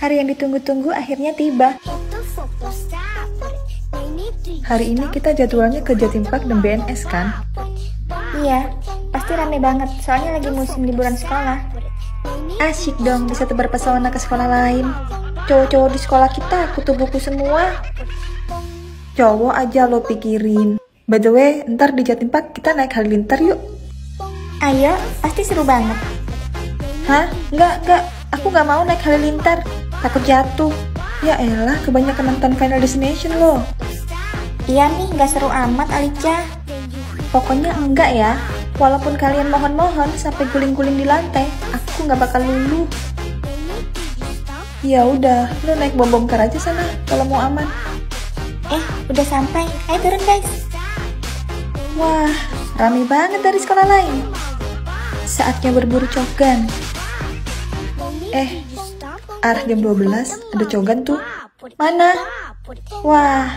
Hari yang ditunggu-tunggu akhirnya tiba. Hari ini kita jadwalnya ke Jatim Park dan BNS kan? Iya, pasti rame banget, soalnya lagi musim liburan sekolah. Asyik dong, bisa tebar pesona ke sekolah lain. Cowok-cowok di sekolah kita kutu buku semua. Cowok aja lo pikirin. By the way, ntar di Jatim Park kita naik halilintar yuk. Ayo, pasti seru banget. Hah? Enggak. Aku nggak mau naik halilintar. Takut jatuh. Ya elah, kebanyakan nonton Final Destination loh. Iya nih, nggak seru amat Alicia. Pokoknya enggak ya. Walaupun kalian mohon-mohon sampai guling-guling di lantai, aku nggak bakal luluh. Ya udah, lu naik bom kar aja sana kalau mau aman. Udah sampai. Ayo turun guys. Wah, rame banget dari sekolah lain. Saatnya berburu cogan. Arah jam 12 ada cogan tuh. Mana? Wah.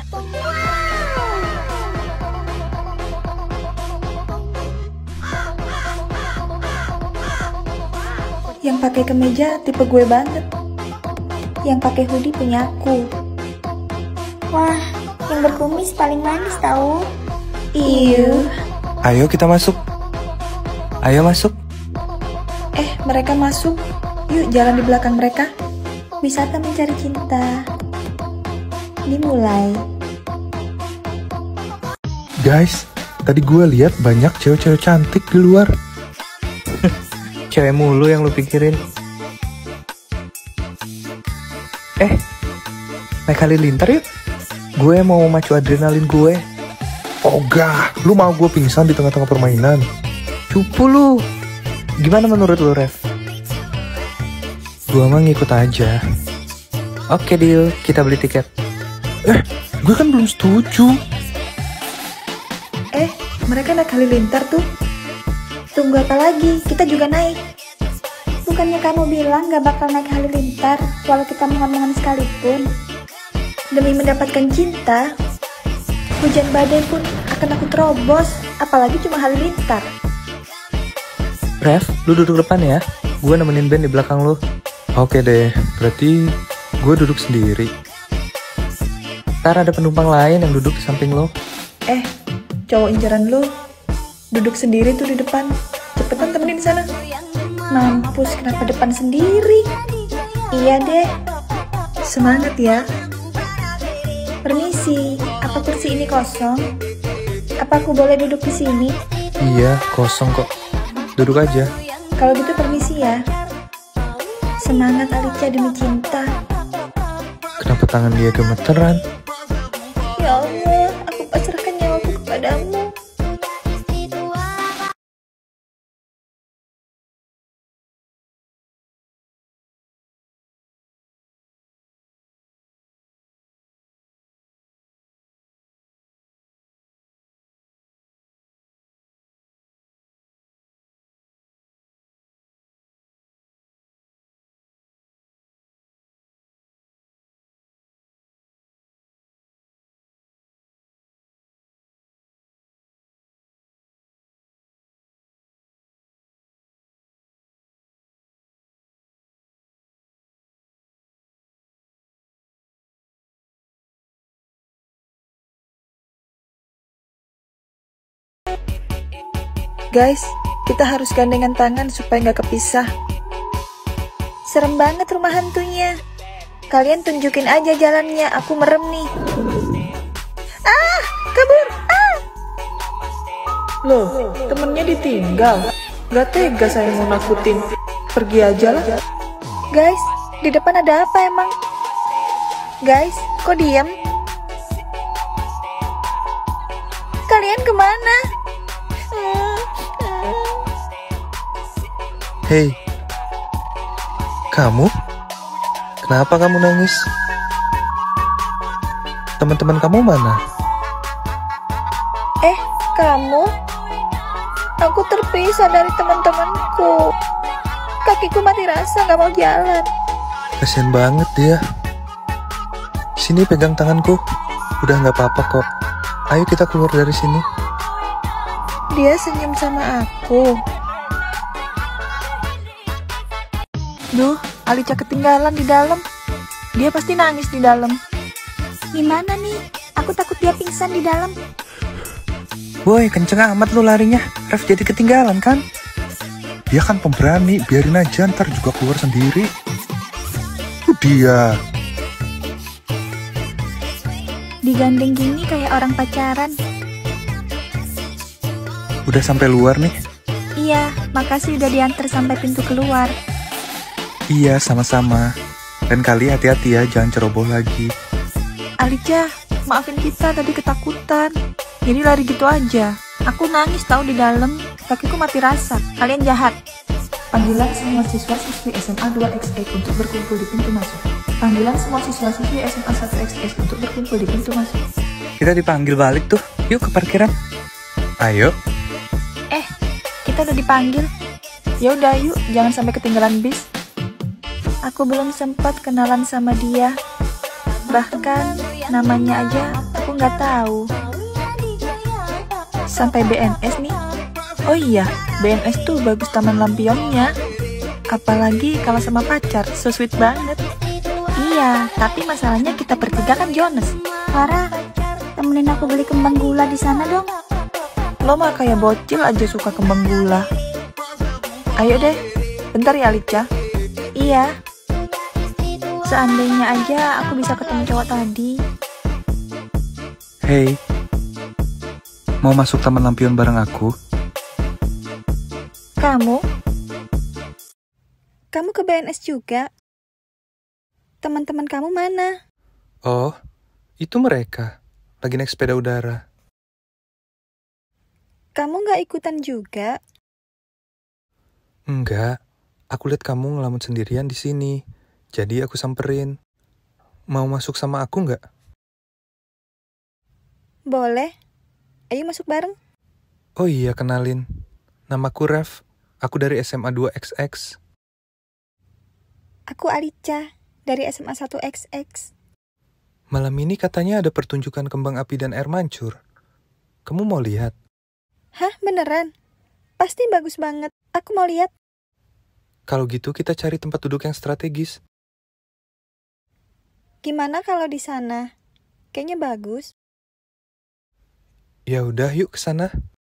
Yang pakai kemeja tipe gue banget. Yang pakai hoodie punya aku. Wah, yang berkumis paling manis tahu. Iuh. Ayo kita masuk. Ayo masuk. Mereka masuk. Yuk jalan di belakang mereka. Wisata mencari cinta dimulai. Guys, tadi gue lihat banyak cewek-cewek cantik di luar. Cewek mulu yang lu pikirin. Naik halilintar yuk. Gue mau memacu adrenalin gue. Ogah, lu mau gue pingsan di tengah-tengah permainan? Cupu lu. Gimana menurut lu, Rev? Gue mah ngikut aja. Oke deal, kita beli tiket. Gue kan belum setuju. Mereka naik halilintar tuh. Tunggu apa lagi? Kita juga naik. Bukannya kamu bilang gak bakal naik halilintar walau kita mohon-mohon sekalipun? Demi mendapatkan cinta, hujan badai pun akan aku terobos, apalagi cuma halilintar. Rev, lu duduk depan ya. Gue nemenin Ben di belakang lu. Oke deh, berarti gue duduk sendiri. Ntar ada penumpang lain yang duduk di samping lo. Cowok incaran lu duduk sendiri tuh di depan. Cepetan temenin sana. Mampus, kenapa depan sendiri? Iya deh. Semangat ya. Permisi, apa kursi ini kosong? Apa aku boleh duduk di sini? Iya, kosong kok. Duduk aja. Kalau gitu permisi ya. Semangat Alicia demi cinta. Kenapa tangan dia gemeteran? Ya Allah, aku pasrahkan nyawaku kepadamu. Guys, kita harus gandengan tangan supaya nggak kepisah. Serem banget rumah hantunya. Kalian tunjukin aja jalannya, aku merem nih. Kabur! Loh, temennya ditinggal. Gak tega saya mau nakutin. Pergi aja lah. Guys, di depan ada apa emang? Guys, kok diam? Kalian kemana? Hei, kamu? Kenapa kamu nangis? Teman-teman kamu mana? Kamu? Aku terpisah dari teman-temanku. Kakiku mati rasa, gak mau jalan. Kasian banget dia. Sini pegang tanganku. Udah gak apa-apa kok. Ayo kita keluar dari sini. Dia senyum sama aku. Duh, Alicia ketinggalan di dalam. Dia pasti nangis di dalam. Gimana nih? Aku takut dia pingsan di dalam. Woi, kenceng amat lu larinya. Ref jadi ketinggalan kan? Dia kan pemberani, biarin aja ntar juga keluar sendiri. Dia. Digandeng gini kayak orang pacaran. Udah sampai luar nih? Iya, makasih udah diantar sampai pintu keluar. Iya, sama-sama. Dan kali hati-hati ya, jangan ceroboh lagi. Alicia, maafin kita tadi ketakutan. Jadi lari gitu aja. Aku nangis tahu di dalam, kakiku mati rasa. Kalian jahat. Panggilan semua siswa-siswi SMA 2XX untuk berkumpul di pintu masuk. Panggilan semua siswa-siswi SMA 1XX untuk berkumpul di pintu masuk. Kita dipanggil balik tuh. Yuk ke parkiran. Ayo. Kita udah dipanggil. Ya udah yuk, jangan sampai ketinggalan bis. Aku belum sempat kenalan sama dia. Bahkan namanya aja aku nggak tahu. Sampai BNS nih. Oh iya, BNS tuh bagus taman lampionnya. Apalagi kalau sama pacar, so sweet banget. Iya, tapi masalahnya kita bertiga kan Jonas. Farah, temenin aku beli kembang gula di sana dong. Lo mah kayak bocil aja suka kembang gula. Ayo deh, bentar ya Alicia. Iya. Seandainya aja aku bisa ketemu cowok tadi. Hey, mau masuk taman lampion bareng aku? Kamu? Kamu ke BNS juga? Teman-teman kamu mana? Oh, itu mereka. Lagi naik sepeda udara. Kamu nggak ikutan juga? Enggak, aku lihat kamu ngelamun sendirian di sini. Jadi aku samperin. Mau masuk sama aku nggak? Boleh. Ayo masuk bareng. Oh iya, kenalin. Namaku Ref. Aku dari SMA 2XX. Aku Alicia, dari SMA 1XX. Malam ini katanya ada pertunjukan kembang api dan air mancur. Kamu mau lihat? Hah, beneran? Pasti bagus banget. Aku mau lihat. Kalau gitu kita cari tempat duduk yang strategis. Gimana kalau di sana? Kayaknya bagus. Ya udah, yuk ke sana.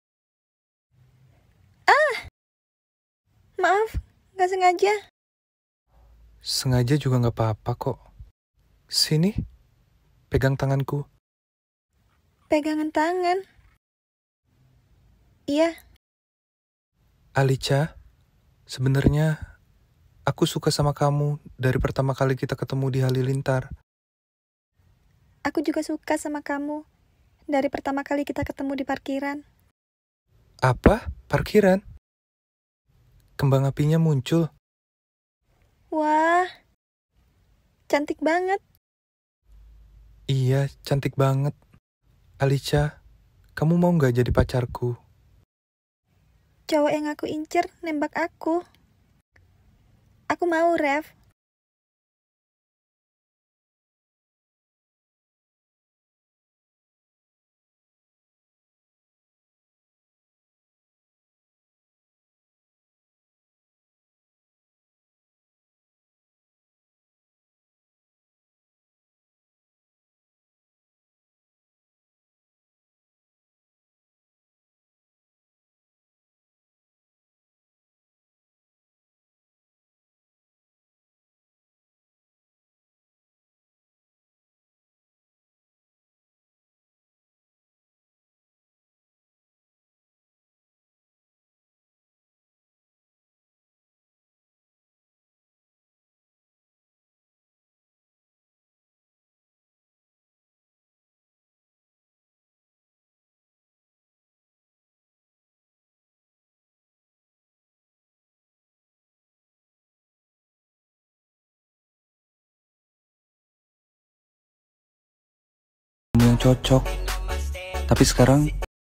Maaf, nggak sengaja. Sengaja juga nggak apa-apa kok. Sini, pegang tanganku. Pegangan tangan. Iya, Alicia, sebenarnya aku suka sama kamu dari pertama kali kita ketemu di Halilintar. aku juga suka sama kamu. Dari pertama kali kita ketemu di parkiran. Apa? Parkiran? Kembang apinya muncul. Wah, cantik banget. Iya, cantik banget. Alicia, kamu mau nggak jadi pacarku? Cowok yang aku incer nembak aku. Aku mau, Ref. Kamu yang cocok. Tapi sekarang